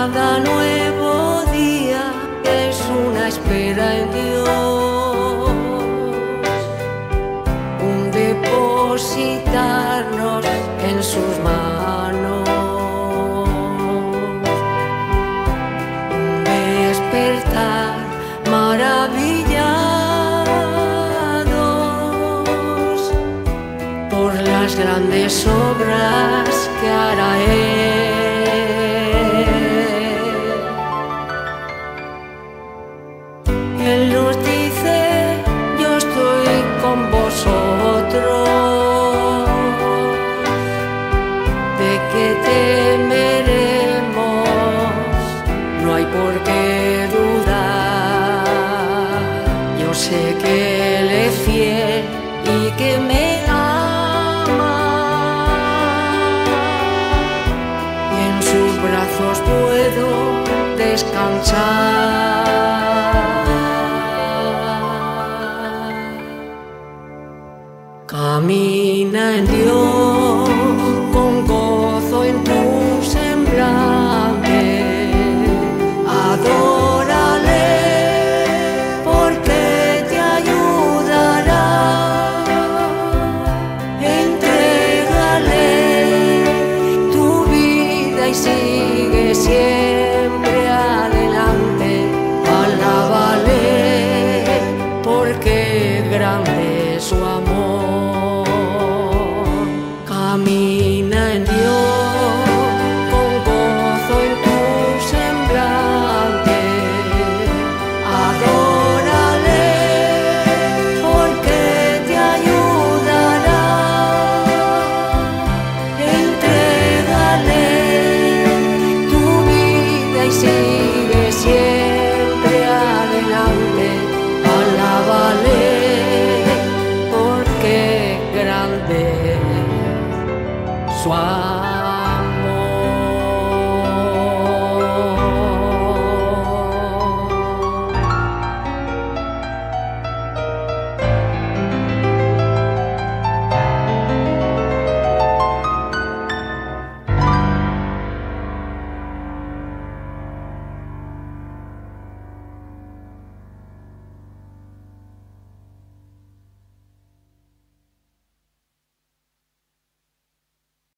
cada nuevo día es una espera en Dios, un depositarnos en sus manos, un despertar maravillados por las grandes obras que hará Él. Él nos dice: yo estoy con vosotros, ¿de qué temeremos? No hay por qué dudar. Yo sé que Él es fiel y que me ama, y en sus brazos puedo descansar. Camina en Dios con gozo en tu semblante, adórale porque te ayudará, entrégale tu vida y sigue siempre adelante, alábale porque grande es su amor. Camina en Dios con gozo en tu semblante, adórale porque te ayudará, entrégale tu vida y sigue siempre adelante, alábale porque grande su amor.